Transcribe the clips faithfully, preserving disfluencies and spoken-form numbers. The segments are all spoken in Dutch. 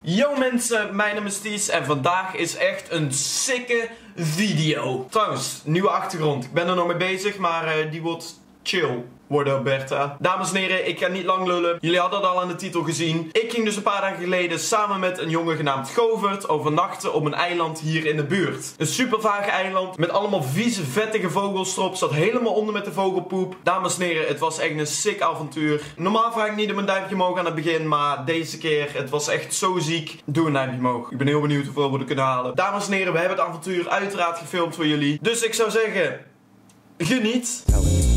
Yo mensen, mijn naam is Ties en vandaag is echt een sikke video. Trouwens, nieuwe achtergrond. Ik ben er nog mee bezig, maar uh, die wordt chill worden, Bertha. Dames en heren, ik ga niet lang lullen. Jullie hadden het al aan de titel gezien. Ik ging dus een paar dagen geleden samen met een jongen genaamd Govert overnachten op een eiland hier in de buurt. Een super vaag eiland met allemaal vieze, vettige vogels erop. Zat helemaal onder met de vogelpoep. Dames en heren, het was echt een sick avontuur. Normaal vraag ik niet om een duimpje omhoog aan het begin, maar deze keer, het was echt zo ziek. Doe een duimpje omhoog. Ik ben heel benieuwd hoeveel we er kunnen halen. Dames en heren, we hebben het avontuur uiteraard gefilmd voor jullie. Dus ik zou zeggen, geniet.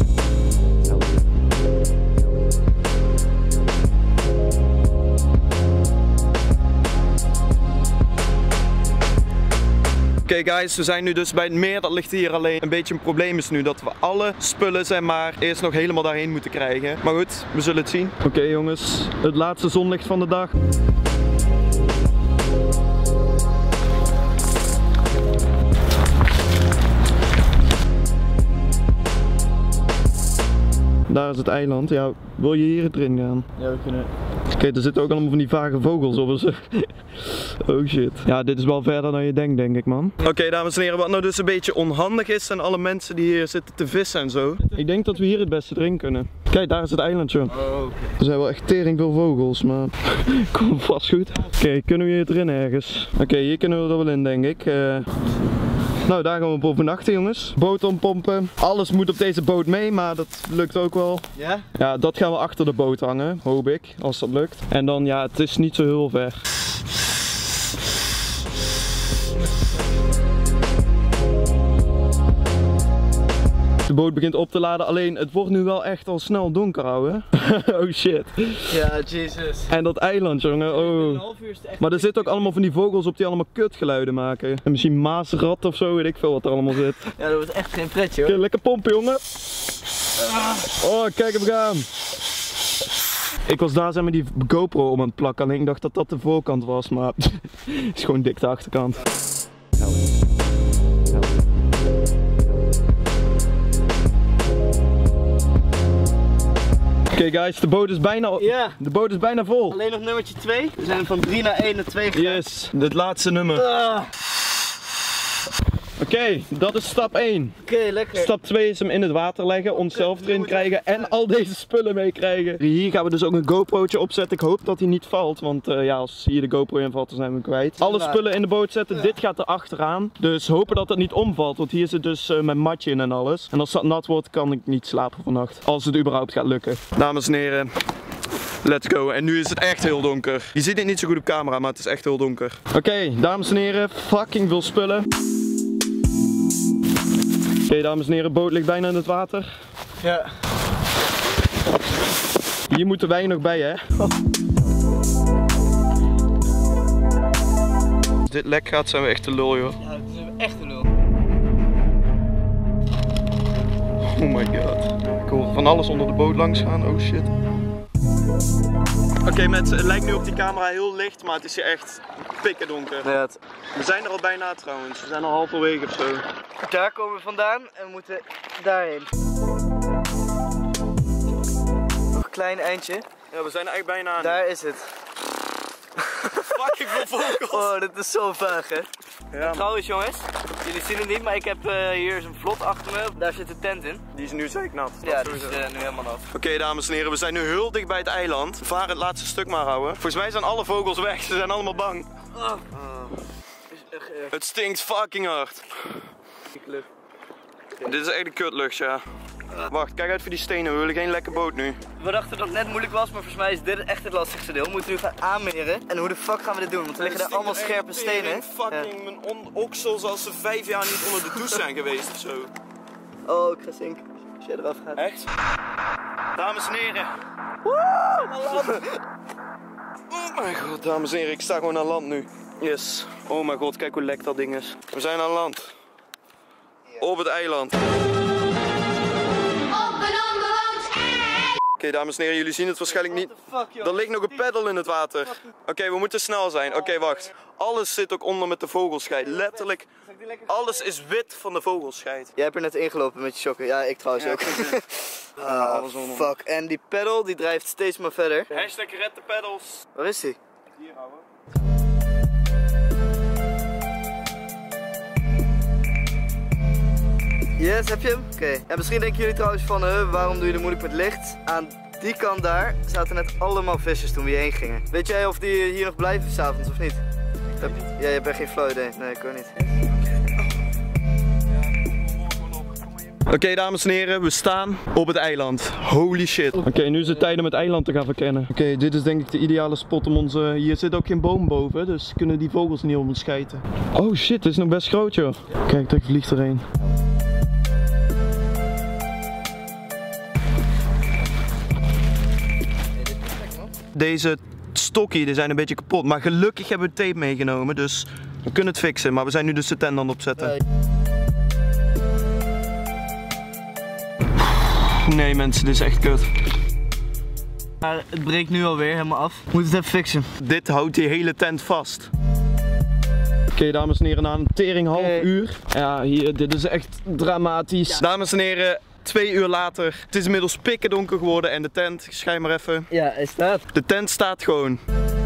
Oké okay guys, we zijn nu dus bij het meer. Dat ligt hier alleen. Een beetje een probleem is nu dat we alle spullen, zeg maar, eerst nog helemaal daarheen moeten krijgen. Maar goed, we zullen het zien. Oké okay, jongens, het laatste zonlicht van de dag. Daar is het eiland. Ja, wil je hier erin gaan? Ja, we kunnen. Oké, okay, er zitten ook allemaal van die vage vogels op. Dus oh shit. Ja, dit is wel verder dan je denkt, denk ik, man. Oké, okay, dames en heren, wat nou dus een beetje onhandig is zijn alle mensen die hier zitten te vissen en zo. Ik denk dat we hier het beste erin kunnen. Kijk, daar is het eilandje. Oh, okay. Er zijn wel echt tering veel vogels, maar kom vast goed. Oké, okay, kunnen we hier erin ergens? Oké, okay, hier kunnen we er wel in, denk ik. Uh... Nou, daar gaan we op overnachten, jongens. Boot ompompen. Alles moet op deze boot mee, maar dat lukt ook wel. Ja? Ja, dat gaan we achter de boot hangen, hoop ik, als dat lukt. En dan, ja, het is niet zo heel ver. De boot begint op te laden, alleen het wordt nu wel echt al snel donker, ouwe. Oh shit. Ja, Jesus. En dat eiland, jongen, oh. Maar er zitten ook allemaal van die vogels op die allemaal kutgeluiden maken. En misschien maasrat of zo, weet ik veel wat er allemaal zit. Ja, dat wordt echt geen pretje, hoor. Okay, lekker pompen, jongen. Oh, kijk hem gaan. Ik was daar, zeg maar, die GoPro om aan het plakken. Alleen ik dacht dat dat de voorkant was, maar het is gewoon dik de achterkant. Oké okay guys, de boot is bijna, ja. de boot is bijna vol. Alleen nog nummertje twee. We zijn van drie naar één naar twee gegaan. Yes, dit laatste nummer. Ah. Oké, okay, dat is stap één. Oké, okay, lekker. Stap twee is hem in het water leggen, onszelf erin krijgen en al deze spullen meekrijgen. Hier gaan we dus ook een GoPro'tje opzetten. Ik hoop dat hij niet valt, want uh, ja, als hier de GoPro invalt, dan zijn we hem kwijt. Alle spullen in de boot zetten, ja. Dit gaat er achteraan. Dus hopen dat het niet omvalt, want hier zit dus uh, mijn matje in en alles. En als dat nat wordt, kan ik niet slapen vannacht. Als het überhaupt gaat lukken. Dames en heren. Let's go. En nu is het echt heel donker. Je ziet het niet zo goed op camera, maar het is echt heel donker. Oké, okay, dames en heren, fucking veel spullen. Oké, okay, dames en heren, de boot ligt bijna in het water. Ja. Hier moeten wij nog bij, hè? Oh. Als dit lek gaat, zijn we echt de lul, joh. Ja, dat zijn we echt de lul. Oh my god. Ik hoor van alles onder de boot langs gaan, oh shit. Oké okay, mensen, het lijkt nu op die camera heel licht, maar het is hier echt pikken donker. Ja, het... We zijn er al bijna trouwens, we zijn al halverwege of zo. Daar komen we vandaan en we moeten daarheen. Nog een klein eindje. Ja, we zijn er eigenlijk bijna aan. Daar is het. Fucking veel vogels. Oh, dit is zo vaag, hè. Ja, trouwens jongens, jullie zien het niet, maar ik heb uh, hier zo'n vlot achter me. Daar zit de tent in. Die is nu zeker nat. Ja, die is uh, nu helemaal nat. Oké okay, dames en heren, we zijn nu heel dicht bij het eiland. We varen het laatste stuk maar houden. Volgens mij zijn alle vogels weg, ze zijn allemaal bang. Oh. Oh. Is echt, echt. Het stinkt fucking hard. Okay. Dit is echt een kutlucht, ja. Wacht, kijk uit voor die stenen, we willen geen lekke boot nu. We dachten dat het net moeilijk was, maar volgens mij is dit echt het lastigste deel. We moeten nu gaan aanmeren. En hoe de fuck gaan we dit doen? Want er liggen er allemaal scherpe stenen. Fucking ja. Mijn oksels als ze vijf jaar niet onder de douche zijn geweest of zo. Oh, ik ga zinken. Als jij eraf gaat. Echt? Dames en heren. Woe! Oh mijn god, dames en heren, ik sta gewoon aan land nu. Yes. Oh mijn god, kijk hoe lek dat ding is. We zijn aan land. Ja. Op het eiland. Oké okay, dames en heren, jullie zien het waarschijnlijk niet. Er ligt nog een peddel in het water. Oké, okay, we moeten snel zijn. Oké, okay, wacht. Alles zit ook onder met de vogelscheid. Letterlijk, alles is wit van de vogelscheid. Jij hebt er net ingelopen met je sokken. Ja, ik trouwens ja, ook. Ah, alles fuck. En die pedal die drijft steeds maar verder. Hashtag red de pedals. Waar is die? Hier, ouwe. Yes, heb je hem? Oké. Okay. En misschien denken jullie trouwens van, uh, waarom doe je het moeilijk met licht? Aan die kant daar zaten net allemaal visjes toen we hierheen gingen. Weet jij of die hier nog blijven s'avonds of niet? Heb... Ja, je hebt echt geen flauw idee. Nee, ik ook niet. Oké, okay, dames en heren, we staan op het eiland. Holy shit. Oké, okay, nu is het tijd om het eiland te gaan verkennen. Oké, okay, dit is denk ik de ideale spot om onze... Hier zit ook geen boom boven, dus kunnen die vogels niet om ons schijten. Oh shit, dit is nog best groot joh. Kijk, daar vliegt er een. Deze stokjes die zijn een beetje kapot, maar gelukkig hebben we tape meegenomen, dus we kunnen het fixen. Maar we zijn nu dus de tent aan het opzetten. Nee mensen, dit is echt kut. Maar het breekt nu alweer helemaal af. We moeten het even fixen. Dit houdt die hele tent vast. Oké okay, dames en heren, na een tering half hey. uur. Ja, hier, dit is echt dramatisch. Ja. Dames en heren, twee uur later. Het is inmiddels pikken donker geworden en de tent, schijn maar even. Ja, hij staat. De tent staat gewoon.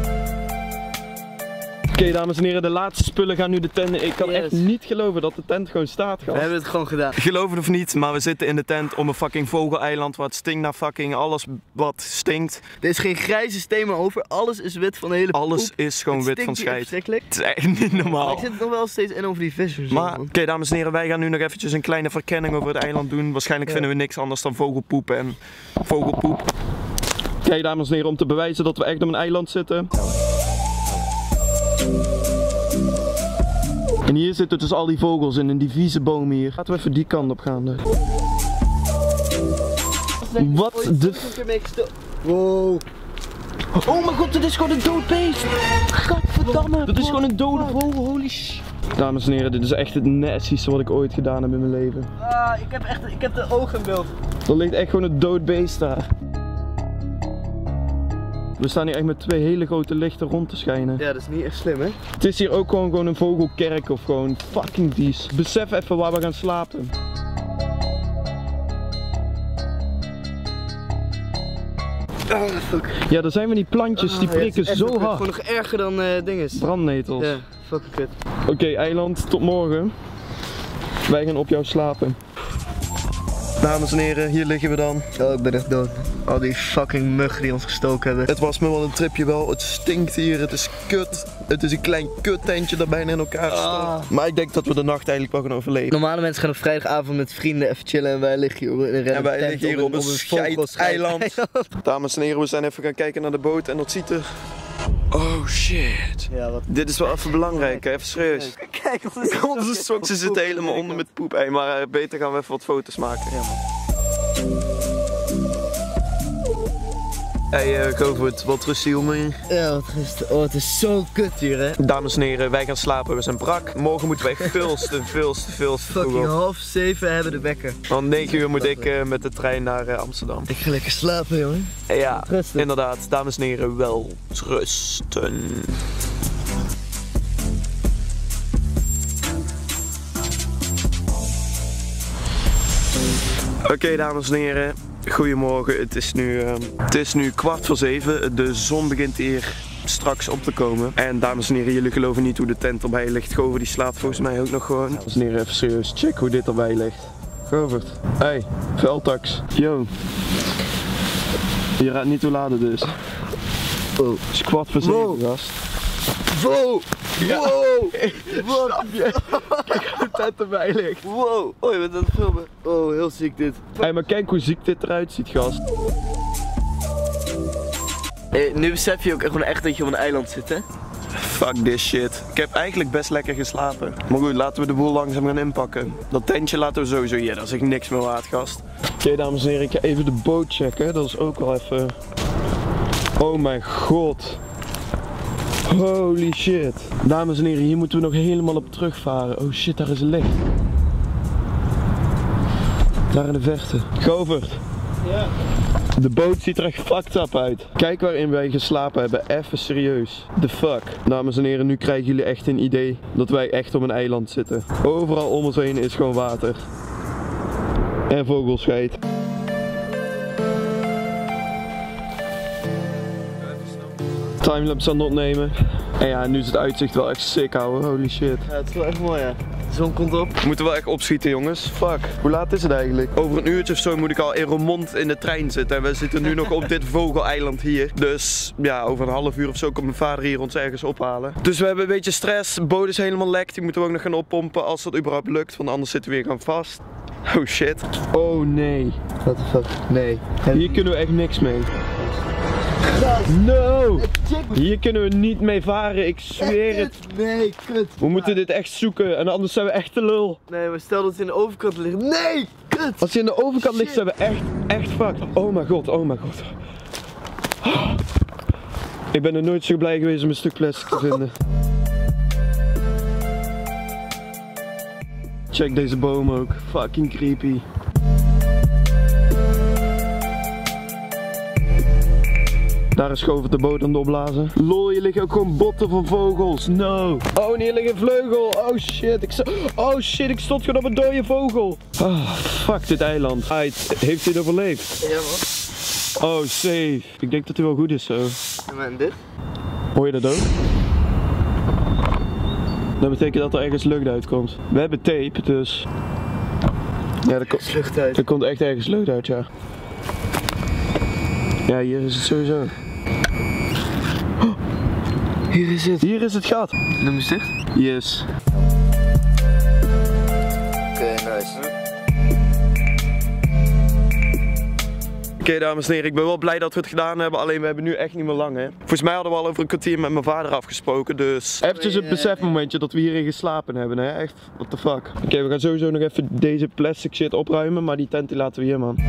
Oké okay, dames en heren, de laatste spullen gaan nu de tent in. Ik kan yes. echt niet geloven dat de tent gewoon staat. Gast. We hebben het gewoon gedaan. Geloof het of niet, maar we zitten in de tent om een fucking vogeleiland wat stinkt naar fucking alles wat stinkt. Er is geen grijze steen meer over, alles is wit van de hele Alles poep. is gewoon het wit van scheid. Het is echt niet normaal. Maar ik zit nog wel steeds in over die vissers. Maar oké okay, dames en heren, wij gaan nu nog eventjes een kleine verkenning over het eiland doen. Waarschijnlijk ja. vinden we niks anders dan vogelpoep en vogelpoep. Oké okay, dames en heren, om te bewijzen dat we echt op een eiland zitten. En hier zitten dus al die vogels in, in die vieze boom hier. Laten we even die kant op gaan. Wat de... Wow. Oh mijn god, dit is gewoon een dood beest. Gadverdamme. Dat is gewoon een dode vogel, holy shit. Dames en heren, dit is echt het nastieste wat ik ooit gedaan heb in mijn leven. Ah, ik heb echt, ik heb de ogen in beeld. Er ligt echt gewoon een dood beest daar. We staan hier echt met twee hele grote lichten rond te schijnen. Ja, dat is niet echt slim, hè? Het is hier ook gewoon, gewoon een vogelkerk of gewoon fucking dies. Besef even waar we gaan slapen. Oh, fuck. Ja, daar zijn we die plantjes, die prikken oh, ja, zo hard. Gewoon nog erger dan uh, dinges. Brandnetels. Ja, fucking kut. Oké, okay, eiland, tot morgen. Wij gaan op jou slapen. Dames en heren, hier liggen we dan. Oh, ik ben echt dood. Al die fucking muggen die ons gestoken hebben. Het was me wel een tripje wel. Het stinkt hier, het is kut. Het is een klein kuttentje dat bijna in elkaar staat. Ah. Maar ik denk dat we de nacht eigenlijk wel gaan overleven. Normale mensen gaan op vrijdagavond met vrienden even chillen en wij liggen hier op een En wij liggen hier op een, op een scheid eiland. Dames en heren, we zijn even gaan kijken naar de boot en dat ziet er... Oh shit. Ja, wat... Dit is wel even belangrijk, hè? Even serieus. Kijk, onze, onze soksen zitten helemaal onder met poep. Hey, maar uh, beter gaan we even wat foto's maken. Ja, man. Hey uh, Govert, wat rustig om hier? Ja, wat rustig. Oh, het is zo kut hier, hè? Dames en heren, wij gaan slapen, we zijn brak. Morgen moeten wij veel te, veel te, veel te vroeg op. Fucking half zeven hebben de wekker. Want negen uur moet ik uh, met de trein naar uh, Amsterdam. Ik ga lekker slapen, jongen. Ja, rusten. Inderdaad. Dames en heren, wel rusten. Oké, okay, dames en heren. Goedemorgen, het is, nu, uh, het is nu kwart voor zeven. De zon begint hier straks op te komen. En dames en heren, jullie geloven niet hoe de tent erbij ligt. Govert die slaapt volgens mij ook nog gewoon. Dames en heren, even serieus, check hoe dit erbij ligt. Govert, hey, veldtax. Yo. Je raadt niet hoe laat het is. Oh. Het is kwart voor zeven, wow. Gast. Wow! Ja. Wow! Snap je? Kijk hoe de tent erbij ligt. Wow! Oh, je bent aan het filmen. Oh, heel ziek dit. Hey, maar kijk hoe ziek dit eruit ziet, gast. Hey, nu besef je ook gewoon echt dat je op een eiland zit, hè? Fuck this shit. Ik heb eigenlijk best lekker geslapen. Maar goed, laten we de boel langzaam gaan inpakken. Dat tentje laten we sowieso hier, dat is echt niks meer waard, gast. Oké, okay, dames en heren, ik ga even de boot checken. Dat is ook wel even... Oh mijn god. Holy shit. Dames en heren, hier moeten we nog helemaal op terugvaren. Oh shit, daar is licht. Daar in de verte. Govert. Ja. De boot ziet er echt fucked up uit. Kijk waarin wij geslapen hebben, even serieus. The fuck. Dames en heren, nu krijgen jullie echt een idee dat wij echt op een eiland zitten. Overal om ons heen is gewoon water. En vogelscheid. Timelapse aan het opnemen. En ja, nu is het uitzicht wel echt sick, ouwe. Holy shit. Ja, het is wel echt mooi, hè. De zon komt op. We moeten wel echt opschieten, jongens. Fuck. Hoe laat is het eigenlijk? Over een uurtje of zo moet ik al in Roermond in de trein zitten. En we zitten nu nog op dit vogeleiland hier. Dus ja, over een half uur of zo komt mijn vader hier ons ergens ophalen. Dus we hebben een beetje stress. De boot is helemaal lek. Die moeten we ook nog gaan oppompen als dat überhaupt lukt. Want anders zitten we weer gaan vast. Oh shit. Oh nee. What the fuck? Nee. Hier kunnen we echt niks mee. No! Hier kunnen we niet mee varen, ik zweer het. Nee, kut. We moeten dit echt zoeken en anders zijn we echt te lul. Nee, maar stel dat ze in de overkant liggen. Nee, kut. Als hij aan de overkant ligt zijn we echt, echt fucked. Oh mijn god, oh mijn god. Oh. Ik ben er nooit zo blij geweest om een stuk plastic te vinden. Check deze boom ook, fucking creepy. Daar is Govert de boot aan het opblazen. Lol, hier liggen ook gewoon botten van vogels. No. Oh, en hier ligt een vleugel. Oh shit. Ik oh shit, ik stond gewoon op een dode vogel. Oh, fuck dit eiland. Right. Heeft hij het overleefd? Ja man. Oh, safe. Ik denk dat hij wel goed is zo. En dit? Hoor je dat ook? Dat betekent dat er ergens lucht uitkomt. We hebben tape, dus... Ja, er, ko lucht uit. er komt echt ergens lucht uit, ja. Ja, hier is het sowieso. Oh, hier is het. Hier is het gat. Noem eens dicht. Yes. Oké, okay, nice. Oké, okay, dames en heren, ik ben wel blij dat we het gedaan hebben, alleen we hebben nu echt niet meer lang, hè. Volgens mij hadden we al over een kwartier met mijn vader afgesproken, dus... Even het besefmomentje dat we hierin geslapen hebben, hè. Echt, what the fuck. Oké, okay, we gaan sowieso nog even deze plastic shit opruimen, maar die tent die laten we hier, man.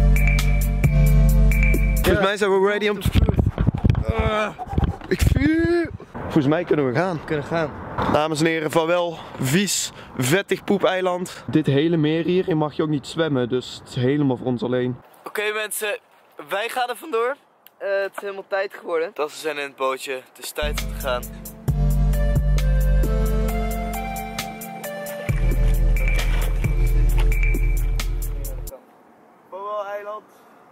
Volgens mij zijn we ready om te... Uh, ik vuur! Volgens mij kunnen we gaan. We kunnen gaan. Dames en heren, vaarwel, vies, vettig poepeiland. Dit hele meer hier, hier mag je ook niet zwemmen, dus het is helemaal voor ons alleen. Oké okay, mensen, wij gaan er vandoor. Uh, het is helemaal tijd geworden. Tassen zijn in het bootje, het is tijd om te gaan. Vaarwel eiland.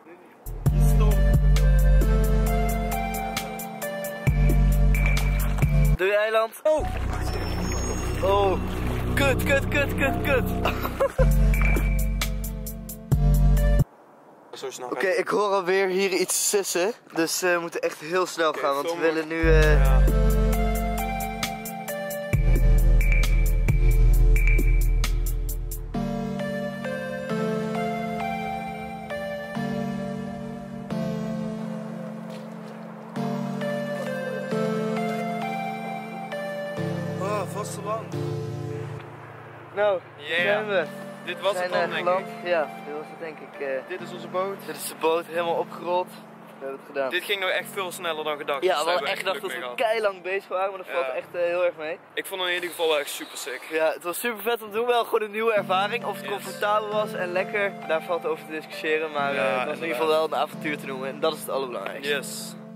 Doei eiland. Oh! Oh! Kut, kut, kut, kut, kut! Oké, okay, ik hoor alweer hier iets sissen. Dus uh, we moeten echt heel snel okay, gaan, want we willen nu... Uh... Ja. Vasteland. Nou, yeah. zijn we. Dit was we zijn, het dan, uh, denk geland. ik. Ja, dit was het denk ik. Uh, dit is onze boot. Dit is de boot, helemaal opgerold. We hebben het gedaan. Dit ging nou echt veel sneller dan gedacht. Ja, dus we hadden echt gedacht dat we keilang bezig waren, maar dat ja. valt echt uh, heel erg mee. Ik vond het in ieder geval wel echt super sick. Ja, het was super vet om te doen. Wel gewoon een nieuwe ervaring. Of het yes. comfortabel was en lekker, daar valt over te discussiëren. Maar uh, ja, het was in ieder geval wel een avontuur te noemen en dat is het allerbelangrijkste. Yes.